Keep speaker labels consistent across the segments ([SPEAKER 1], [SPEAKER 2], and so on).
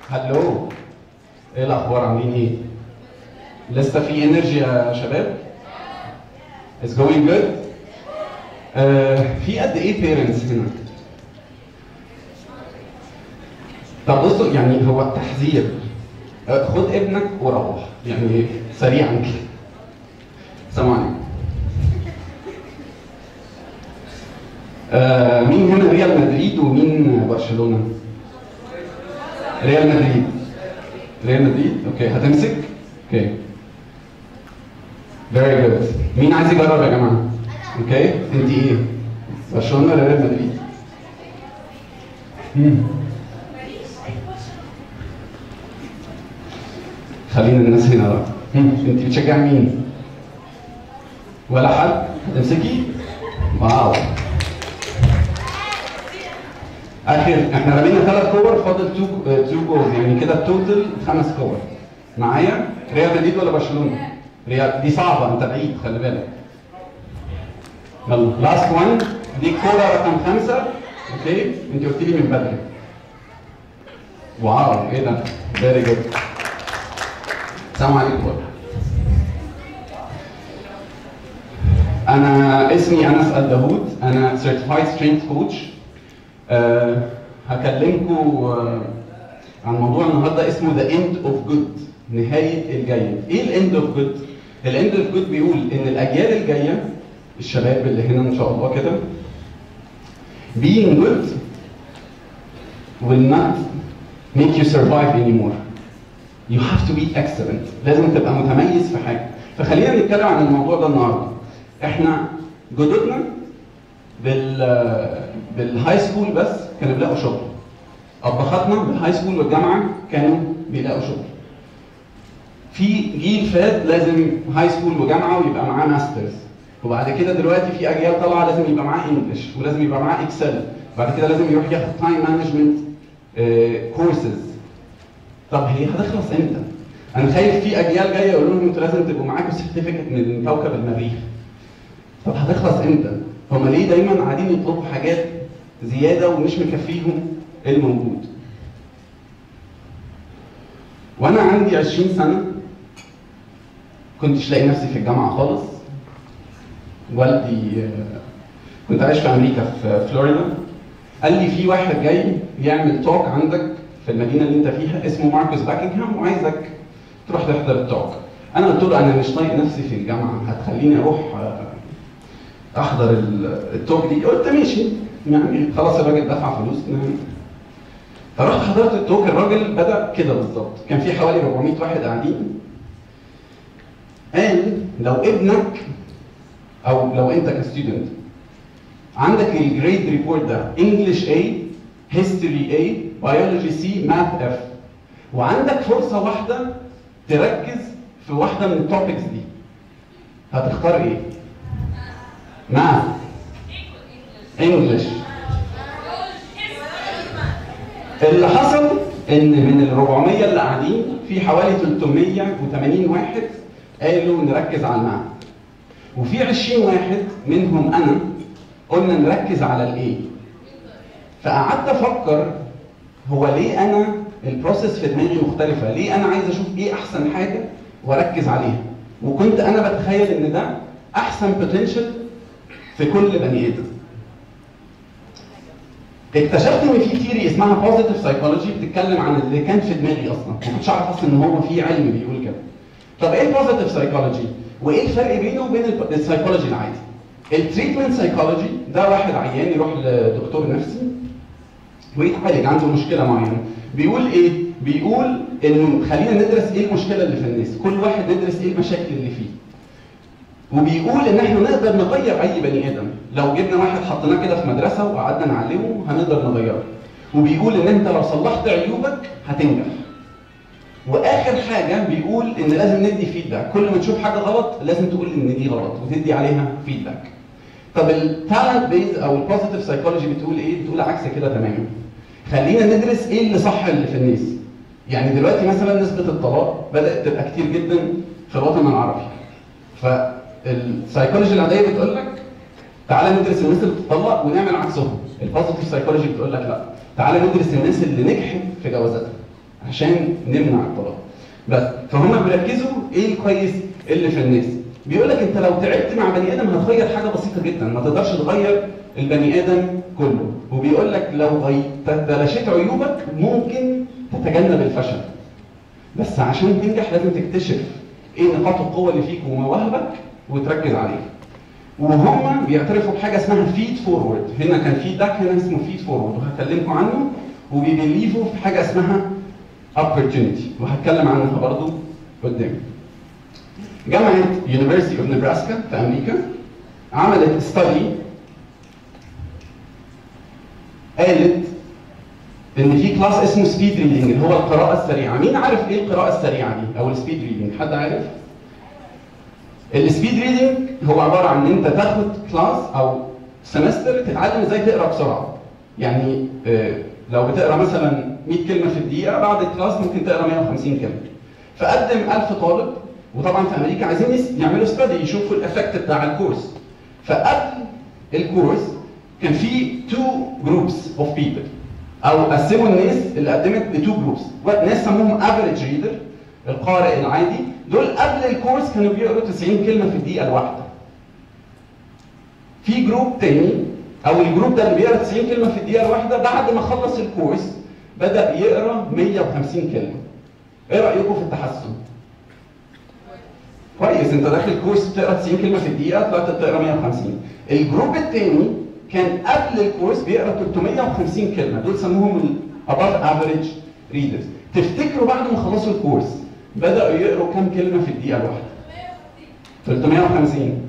[SPEAKER 1] هلو، ايه الاخبار؟ عاملين ايه؟ لسه في انرجي يا شباب؟ It's going good؟ في قد ايه بيرنتس هنا؟ طب بصوا، يعني هو تحذير، خد ابنك وروح يعني سريعا كده. السلام عليكم. مين هنا ريال مدريد ومين برشلونة؟ ريال مدريد. ريال مدريد؟ اوكي، هتمسك؟ اوكي. فيري جود. مين عايز يجرب يا جماعة؟ اوكي، انت ايه؟ برشلونة ولا ريال مدريد؟ خلينا الناس هنا بقى. انت بتشجعي مين؟ ولا حد؟ هتمسكي؟ واو. احنا رمينا 3 كور، فاضل 2 جولز، يعني كده التوتال 5 كور. معايا؟ ريال مدريد ولا برشلونة؟ ريال. دي صعبة، انت بعيد، خلي بالك. يلا، لاست 1، دي كورة رقم 5، اوكي؟ انت قلت لي من بدري. واو، ايه ده؟ فيري جود. السلام عليكم. أنا اسمي أنس الدهود، أنا Certified Strength Coach. هكلمكم عن موضوع النهارده اسمه The End of Good، نهاية الجيد. إيه ال End of Good؟ ال End of Good بيقول إن الأجيال الجاية، الشباب اللي هنا إن شاء الله كده، being good will not make you survive anymore. You have to be excellent. لازم تبقى متميز في حاجة. فخلينا نتكلم عن الموضوع ده النهارده. احنا جدودنا بالهاي سكول بس كانوا بيلاقوا شغل. أبهاتنا بالهاي سكول والجامعة كانوا بيلاقوا شغل. في جيل فات لازم هاي سكول وجامعة ويبقى معاه ماسترز. وبعد كده دلوقتي في أجيال طالعة لازم يبقى معاه انجلش ولازم يبقى معاه اكسل. بعد كده لازم يروح ياخد تايم مانجمنت كورسز. طب هي هتخلص امتى؟ انا خايف في اجيال جايه يقولوا لهم انتوا لازم تبقوا معاكم سيرتيفيكت من كوكب المريخ. طب هتخلص امتى؟ هم ليه دايما قاعدين يطلبوا حاجات زياده ومش مكفيهم الموجود؟ وانا عندي 20 سنه كنتش لاقي نفسي في الجامعه خالص. والدي كنت عايش في امريكا في فلوريدا، قال لي في واحد جاي يعمل توك عندك في المدينه اللي انت فيها اسمه ماركوس باكنغهام وعايزك تروح تحضر التوك. انا قلت له انا مش طايق نفسي في الجامعه، هتخليني اروح احضر التوك دي؟ قلت ماشي، يعني خلاص الراجل دفع فلوس. فرحت حضرت التوك. الراجل بدا كده بالظبط، كان في حوالي 400 واحد قاعدين. قال لو ابنك او لو انت كستودنت عندك الجريد ريبورت ده انجلش A، هيستوري A، بيولوجي C، ماث F، وعندك فرصه واحده تركز في واحده من التوبكس دي، هتختار ايه؟ ماث، انجلش. اللي حصل ان من ال 400 اللي قاعدين في حوالي 380 واحد قالوا نركز على الماث، وفي 20 واحد منهم انا قلنا نركز على الايه. فقعدت افكر هو ليه انا البروسيس في دماغي مختلفه؟ ليه انا عايز اشوف ايه احسن حاجه واركز عليها؟ وكنت انا بتخيل ان ده احسن بوتنشال في كل بني ادم. اكتشفت ان في ثيري اسمها بوزيتيف سايكولوجي بتتكلم عن اللي كان في دماغي اصلا، ما كنتش اعرف اصلا ان هو في علم بيقول كده. طب ايه البوزيتيف سايكولوجي؟ وايه الفرق بينه وبين السايكولوجي العادي؟ التريتمنت سايكولوجي ده واحد عيان يروح لدكتور نفسي ويتعالج، عنده مشكله معينه. بيقول ايه؟ بيقول انه خلينا ندرس ايه المشكله اللي في الناس، كل واحد ندرس ايه المشاكل اللي فيه. وبيقول ان احنا نقدر نغير اي بني ادم، لو جبنا واحد حطيناه كده في مدرسه وقعدنا نعلمه هنقدر نغيره. وبيقول ان انت لو صلحت عيوبك هتنجح. واخر حاجه بيقول ان لازم ندي فيدباك، كل ما تشوف حاجه غلط لازم تقول ان دي غلط وتدي عليها فيدباك. طب التالنت بيز او البوزيتيف سايكولوجي بتقول ايه؟ بتقول عكس كده تماما. خلينا ندرس ايه اللي صح اللي في الناس. يعني دلوقتي مثلا نسبه الطلاق بدات تبقى كتير جدا في الوطن العربي. فالسايكولوجي العاديه بتقول لك تعالى ندرس الناس اللي بتطلق ونعمل عكسهم. البوزيتيف سايكولوجي بتقول لك لا، تعالى ندرس الناس اللي نجحت في جوازاتها. عشان نمنع الطلاق. بس فهم بيركزوا ايه الكويس اللي في الناس. بيقول لك انت لو تعبت مع بني ادم هتغير حاجه بسيطه جدا، ما تقدرش تغير البني ادم كله. وبيقول لك لو تلاشيت عيوبك ممكن تتجنب الفشل. بس عشان تنجح لازم تكتشف ايه نقاط القوه اللي فيك ومواهبك وتركز عليها. وهم بيعترفوا بحاجه اسمها فيد فورورد، هنا كان فيدباك، هنا اسمه فيد فورورد وهكلمكم عنه. وبيبليفوا في حاجه اسمها opportunity وهتكلم عنها برضو قدام. جامعه University of Nebraska في امريكا عملت ستادي قالت ان في كلاس اسمه سبيد ريدنج اللي هو القراءه السريعه. مين عارف ايه القراءه السريعه دي او السبيد ريدنج؟ حد عارف؟ السبيد ريدنج هو عباره عن ان انت تاخد كلاس او سمستر تتعلم ازاي تقرا بسرعه. يعني لو بتقرا مثلا 100 كلمه في الدقيقه، بعد الكلاس ممكن تقرا 150 كلمه. فقدم 1000 طالب، وطبعا في امريكا عايزين يعملوا ستادي يشوفوا الافكت بتاع الكورس. فقبل الكورس كان في 2 جروبس اوف بيبل، او قسموا الناس اللي قدمت ل 2 جروبس. ناس سموهم افريج ريدر القارئ العادي، دول قبل الكورس كانوا بيقروا 90 كلمه في الدقيقه الواحده. في جروب تاني او الجروب ده اللي بيقرا 90 كلمه في الدقيقه الواحده بعد ما خلص الكورس بدا يقرا 150 كلمه. ايه رايكم في التحسن؟ كويس، انت داخل الكورس بتقرا 90 كلمه في الدقيقه طلعت بتقرا 150. الجروب الثاني كان قبل الكورس بيقرا 350 كلمه، دول سموهم above average readers. تفتكروا بعد ما خلصوا الكورس بداوا يقروا كام كلمه في الدقيقه الواحده؟ 350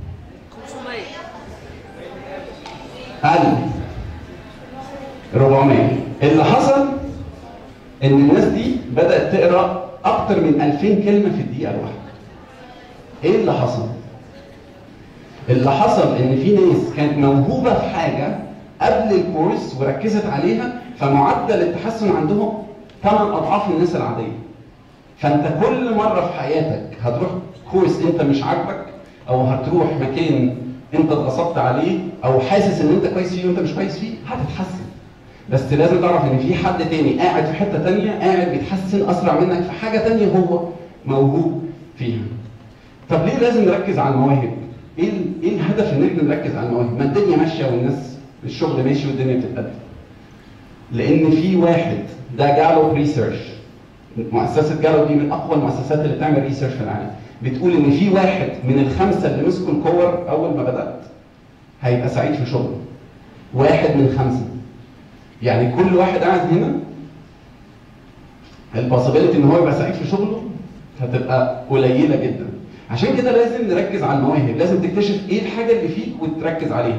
[SPEAKER 1] 400. اللي حصل ان الناس دي بدات تقرا اكتر من 2000 كلمه في الدقيقه الواحده. ايه اللي حصل؟ اللي حصل ان في ناس كانت موهوبه في حاجه قبل الكورس وركزت عليها، فمعدل التحسن عندهم 8 اضعاف الناس العاديه. فانت كل مره في حياتك هتروح كورس انت مش عاجبك، او هتروح مكان انت اتغصبت عليه، او حاسس ان انت كويس فيه وانت مش كويس فيه، هتتحسن. بس لازم تعرف ان في حد تاني قاعد في حته تانيه قاعد بيتحسن اسرع منك في حاجه تانيه هو موهوب فيها. طب ليه لازم نركز على المواهب؟ ايه الهدف ان احنا نركز على المواهب؟ ما الدنيا ماشيه والناس الشغل ماشي والدنيا بتتقدم. لان في واحد، ده جالوب ريسيرش، مؤسسه جالوب دي من اقوى المؤسسات اللي بتعمل ريسيرش في العالم، بتقول ان في واحد من ال5 اللي مسكوا الكور اول ما بدات هيبقى سعيد في شغله. 1 من 5. يعني كل واحد قاعد هنا البوسيبيليتي ان هو يبقى سعيد في شغله هتبقى قليله جدا. عشان كده لازم نركز على المواهب، لازم تكتشف ايه الحاجه اللي فيك وتركز عليها.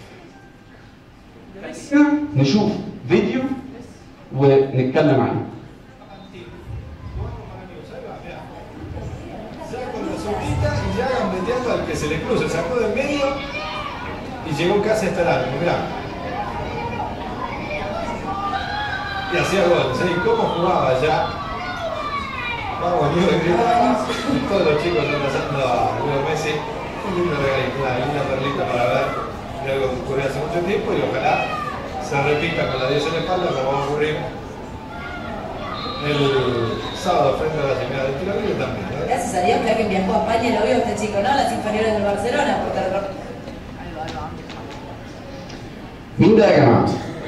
[SPEAKER 1] نشوف فيديو ونتكلم عنه.
[SPEAKER 2] Que se le cruza, sacó del medio y llegó casi hasta el arco, mirá. Y hacía gol, ¿sabes cómo jugaba ya? Vamos, Dios de todos los chicos están pasando a Leo Messi, un lindo regalito, una linda perlita para ver de algo que ocurrió hace mucho tiempo y ojalá se repita con la 10 en la espalda como va a ocurrir el sábado frente a la señora del Tiro Libre también.
[SPEAKER 3] Gracias a Dios que alguien viajó a España y lo vio este chico, ¿no? Las inferiores del Barcelona.
[SPEAKER 1] مين ده يا جماعه؟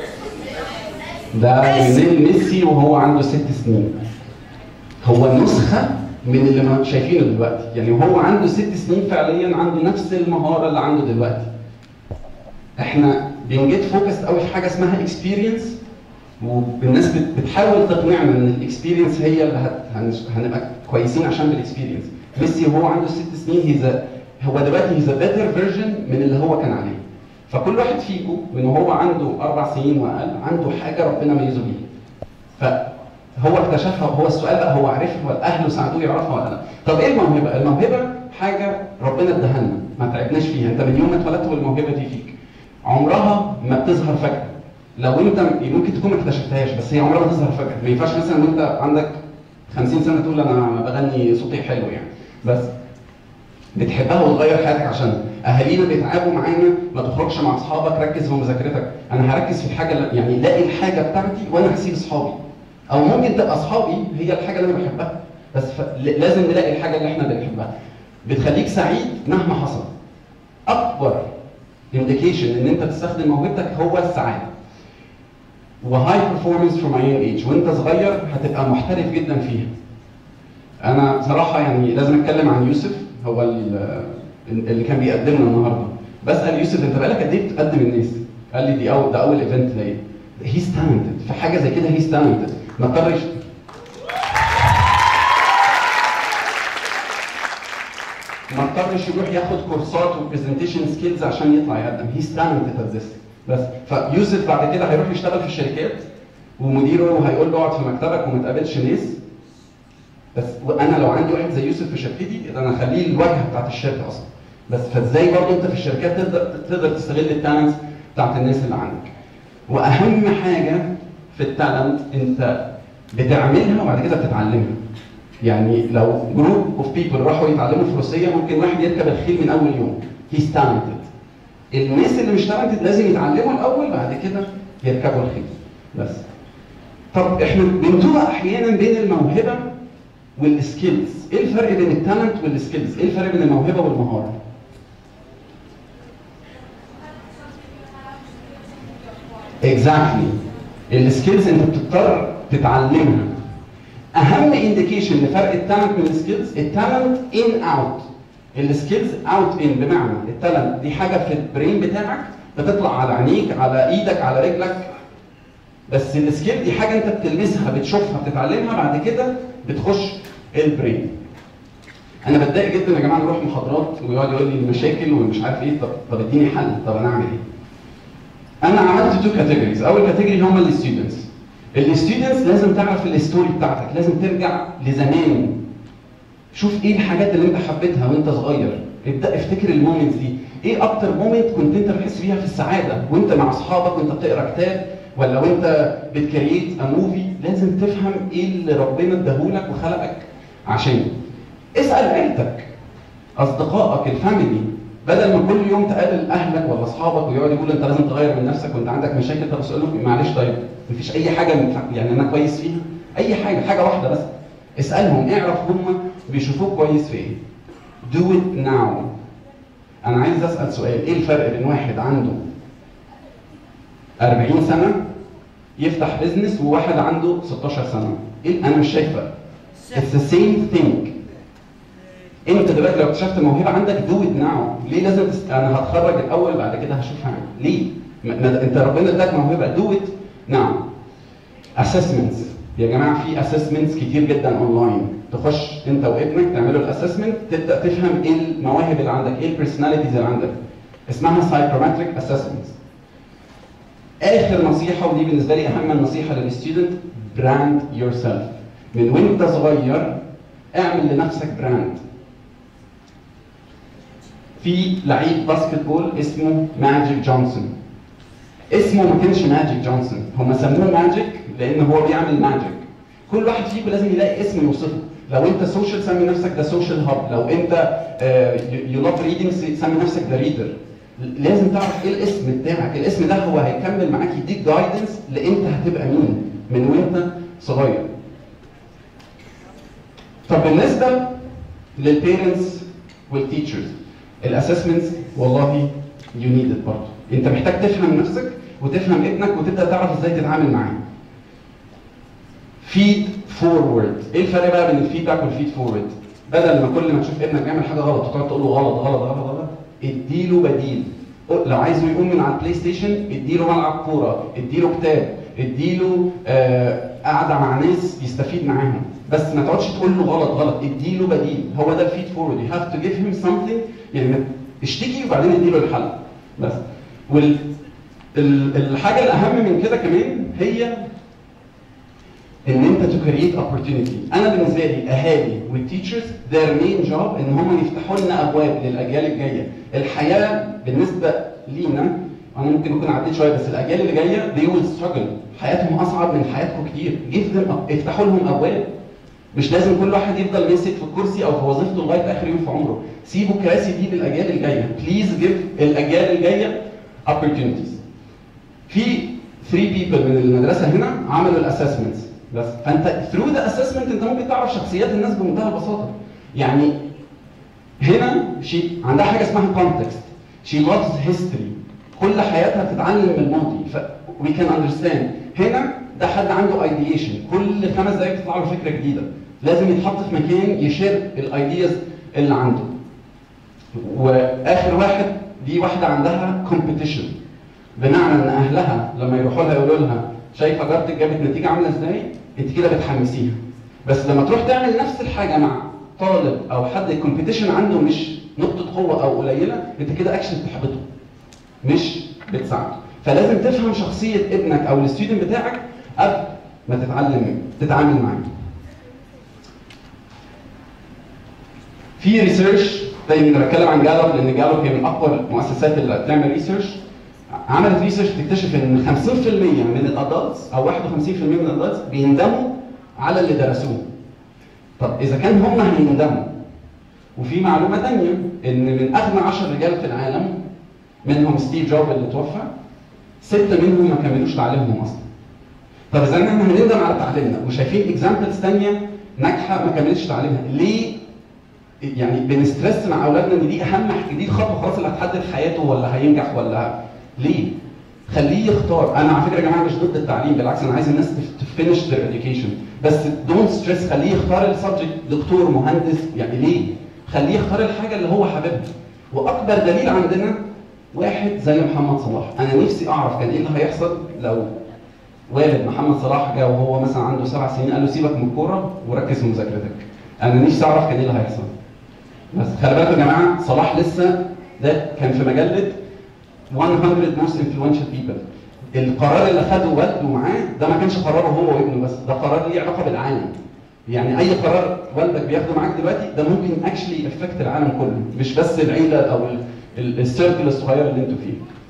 [SPEAKER 1] ده ليونيل ميسي وهو عنده 6 سنين. هو نسخه من اللي ما شايفينه دلوقتي، يعني وهو عنده 6 سنين فعليا عنده نفس المهاره اللي عنده دلوقتي. احنا بنجيت فوكست قوي في حاجه اسمها اكسبيرينس، والناس بتحاول تقنعنا ان الاكسبيرينس هي اللي هنبقى كويسين عشان بالاكسبيرينس. ميسي وهو عنده 6 سنين هو دلوقتي هيز بيتر فيرجن من اللي هو كان عليه. فكل واحد فيكم من هو عنده 4 سنين واقل عنده حاجه ربنا ميزه بيها. فهو اكتشفها، وهو السؤال بقى هو عرفها ولا اهله ساعدوه يعرفها ولا لا؟ طب ايه الموهبه؟ الموهبه حاجه ربنا اداها لنا ما تعبناش فيها، انت من يوم ما اتولدت والموهبه دي فيك. عمرها ما بتظهر فجاه. لو انت ممكن تكون ما اكتشفتهاش بس هي عمرها ما تظهر فجاه، ما ينفعش مثلا ان انت عندك 50 سنه تقول انا بغني صوتي حلو يعني، بس بتحبها وتغير حياتك عشان اهالينا بيتعبوا معانا ما تخرجش مع اصحابك، ركز في مذاكرتك. انا هركز في الحاجه يعني لاقي الحاجه بتاعتي وانا هسيب اصحابي. او ممكن تبقى اصحابي هي الحاجه اللي انا بحبها، بس لازم نلاقي الحاجه اللي احنا بنحبها. بتخليك سعيد مهما حصل. اكبر انديكيشن ان انت تستخدم موهبتك هو السعاده. وهاي performance from a young age، وانت صغير هتبقى محترف جدا فيها. انا بصراحه يعني لازم اتكلم عن يوسف، هو اللي كان بيقدمنا النهارده. بسال يوسف انت بقالك قد ايه بتقدم الناس؟ قال لي ده اول ايفنت ليا. هيز تالنتد في حاجه زي كده، هيز تالنتد. ما اضطرش يروح ياخد كورسات وبرزنتيشن سكيلز عشان يطلع يقدم. هيز تالنتد ات ذس. بس فيوسف بعد كده هيروح يشتغل في الشركات، ومديره هيقول له اقعد في مكتبك وما تقابلش ناس. بس وانا لو عندي واحد زي يوسف في شركتي انا اخليه الواجهه بتاعت الشركه اصلا. بس فازاي برضه انت في الشركات تقدر تستغل التالنتس بتاعت الناس اللي عندك. واهم حاجه في التالنت انت بتعملها وبعد كده بتتعلمها. يعني لو جروب اوف بيبل راحوا يتعلموا فروسيه، ممكن واحد يركب الخيل من اول يوم. هيز تالنتد. الناس اللي مش تالنتد لازم يتعلموا الاول بعد كده يركبوا الخيل. بس طب احنا بنتوه احيانا بين الموهبه والسكيلز. ايه الفرق بين التالنت والسكيلز؟ ايه الفرق بين الموهبه والمهاره؟ اكزاكتلي. السكيلز انت بتضطر تتعلمها. اهم انديكيشن لفرق التالنت من السكيلز، التالنت ان اوت، السكيلز اوت ان. بمعنى التالنت دي حاجه في البرين بتاعك بتطلع على عينيك، على ايدك، على رجلك. بس السكيل دي حاجه انت بتلمسها، بتشوفها، بتتعلمها، بعد كده بتخش البرين. انا بتضايق جدا يا جماعه نروح محاضرات ويقعد يقول لي المشاكل ومش عارف ايه. طب اديني حل، طب انا اعمل ايه؟ انا عملت تو كاتيجوريز. اول كاتيجوري هم الستودنتس. الستودنتس لازم تعرف الستوري بتاعتك، لازم ترجع لزمان. شوف ايه الحاجات اللي انت حبيتها وانت صغير، ابدا افتكر المومنتس دي. ايه اكتر مومنت كنت انت بتحس فيها في السعاده وانت مع اصحابك وانت بتقرا كتاب، ولا وانت بتكريت موفي؟ لازم تفهم ايه اللي ربنا اداهولك وخلقك عشانه. اسال عيلتك، اصدقائك، الفاميلي. بدل ما كل يوم تقابل اهلك ولا اصحابك ويقعد يقول انت لازم تغير من نفسك وانت عندك مشاكل، طب اسال لهم معلش طيب مفيش اي حاجه يعني انا كويس فيها؟ اي حاجه واحده بس. اسالهم، اعرف هم بيشوفوك كويس في ايه. Do it now. انا عايز اسال سؤال، ايه الفرق بين واحد عنده 40 سنه يفتح بيزنس وواحد عنده 16 سنه؟ ايه؟ انا مش شايف فرق. It's the same thing. انت دلوقتي لو اكتشفت موهبه عندك do it now. ليه لازم انا هتخرج الاول بعد كده هشوف هعمل ليه؟ انت ربنا اداك موهبه do it now. assessments يا جماعه، في assessments كتير جدا اونلاين. تخش انت وابنك تعملوا الاسسمنت، تبدا تفهم ايه المواهب اللي عندك، ايه البيرسوناليتيز اللي عندك. اسمها psychometric assessments. اخر نصيحه، ودي بالنسبه لي اهم النصيحه للستودنت، براند يور سيلف. من وانت صغير اعمل لنفسك براند. في لعيب باسكت بول اسمه ماجيك جونسون. اسمه ما كانش ماجيك جونسون، هم سموه ماجيك لان هو بيعمل ماجيك. كل واحد فيكم لازم يلاقي اسم يوصفه. لو انت سوشيال سمي نفسك ذا سوشيال هاب، لو انت يو لاف ريدنج سمي نفسك ذا ريدر. لازم تعرف ايه الاسم بتاعك. الاسم ده هو هيكمل معاك، يديك جايدنس لانت هتبقى مين من وانت صغير. طب بالنسبه للبيرنتس والتيتشرز، الاسسمنتس والله يو نيد ات برضه. انت محتاج تفهم نفسك وتفهم ابنك وتبدا تعرف ازاي تتعامل معاه. فيد فورورد. ايه الفرق بقى بين الفيدباك والفيد فورورد؟ بدل ما كل ما تشوف ابنك بيعمل حاجه غلط وتقعد تقول له غلط غلط غلط غلط، اديله بديل. لو عايزه يقوم من على البلاي ستيشن اديله ملعب كوره، اديله كتاب، اديله قاعده مع ناس يستفيد معاهم. بس ما تقعدش تقول له غلط غلط، اديله بديل. هو ده الفيد فورورد. يو هاف تو جيف هيم سمثينج. يعني اشتكي وبعدين اديله الحل بس. والحاجه الاهم من كده كمان هي ان انت تو كريت opportunity. انا بالنسبه لي الاهالي والتيتشرز their main job ان هم يفتحوا لنا ابواب للاجيال الجايه. الحياه بالنسبه لينا، انا ممكن اكون عديت شويه، بس الاجيال اللي جايه they will struggle. حياتهم اصعب من حياتكم كتير. افتحوا لهم ابواب. مش لازم كل واحد يفضل ماسك في الكرسي او في وظيفته لغايه اخر يوم في عمره. سيبوا الكراسي دي للاجيال الجايه. بليز جيف الاجيال الجايه opportunities. في 3 people من المدرسه هنا عملوا الاسسمنتس بس فانت ثرو ذا اسسمنت انت ممكن تعرف شخصيات الناس بمنتهى البساطه. يعني هنا عندها حاجه اسمها كونتكست، شي لافز هيستوري، كل حياتها بتتعلم من الماضي، ف وي كان اندرستاند. هنا ده حد عنده ايديشن، كل 5 دقائق تطلع له فكره جديده، لازم يتحط في مكان يشير الايدياز اللي عنده. واخر واحد دي واحده عندها كومبيتيشن، بمعنى ان اهلها لما يروحوا لها يقولوا لها شايفه جارتك جابت نتيجه عامله ازاي؟ انت كده بتحمسيها. بس لما تروح تعمل نفس الحاجه مع طالب او حد الكومبيتيشن عنده مش نقطه قوه او قليله، انت كده اكشن بتحبطه مش بتساعده. فلازم تفهم شخصيه ابنك او الستودنت بتاعك قبل ما تتعامل معاه. في ريسيرش دايما بتكلم عن جالوب، لان جالوب هي من اقوى المؤسسات اللي بتعمل ريسيرش. عملت ريسيرش تكتشف ان 50% من الادلتس او 51% من الادلتس بيندموا على اللي درسوه. طب اذا كان هم هيندموا، وفي معلومه ثانيه ان من اغنى 10 رجال في العالم منهم ستيف جوب اللي توفى 6 منهم ما كملوش تعليمهم اصلا. طب اذا احنا هنندم على تعليمنا وشايفين اكزامبلز ثانيه ناجحه ما كملتش تعليمها، ليه يعني بنسترس مع اولادنا ان دي اهم دي خطوه خلاص اللي هتحدد حياته ولا هينجح ولا ليه؟ خليه يختار. انا على فكره يا جماعه مش ضد التعليم، بالعكس انا عايز الناس تفينش ذير اديوكيشن، بس دونت ستريس، خليه يختار السبجكت، دكتور مهندس، يعني ليه؟ خليه يختار الحاجه اللي هو حاببها. واكبر دليل عندنا واحد زي محمد صلاح. انا نفسي اعرف كان ايه اللي هيحصل لو والد محمد صلاح جه وهو مثلا عنده 7 سنين قال له سيبك من الكوره وركز في مذاكرتك. انا نفسي اعرف كان ايه اللي هيحصل. بس خلي بالكم يا جماعه، صلاح لسه ده كان في مجله 100 most influential people. القرار اللي خده والده معاه ده ما كانش قراره هو وابنه بس، ده قرار ليه علاقه بالعالم. يعني اي قرار والدك بياخده معاك دلوقتي ده ممكن اكشلي افكت العالم كله، مش بس العيله او السيركل الصغير اللي انتوا فيه.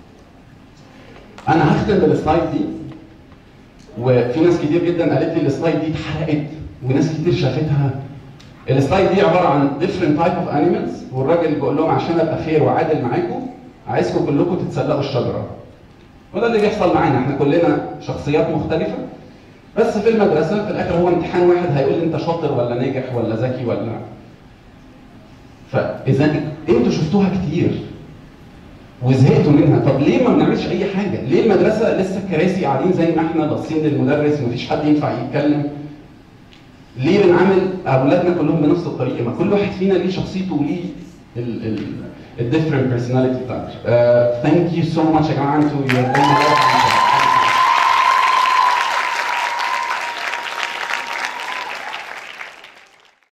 [SPEAKER 1] انا هختم بالسلايد دي، وفي ناس كتير جدا قالت لي السلايد دي اتحرقت وناس كتير شافتها. السلايد دي عباره عن different type of animals، والراجل بيقول لهم عشان ابقى فير وعادل معاكم عايزكم كلكم تتسلقوا الشجره. وده اللي بيحصل معانا، احنا كلنا شخصيات مختلفه، بس في المدرسه في الاخر هو امتحان واحد هيقول لي انت شاطر ولا ناجح ولا ذكي ولا. فاذا انتوا شفتوها كتير وزهقتوا منها، طب ليه ما بنعملش اي حاجه؟ ليه المدرسه لسه الكراسي قاعدين زي ما احنا باصين للمدرس ومفيش حد ينفع يتكلم؟ ليه بنعامل اولادنا كلهم بنفس الطريقه؟ ما كل واحد فينا ليه شخصيته وليه الديفرنت بيرسوناليتي بتاعته. ثانك يو سو ماتش يا جماعه، انتوا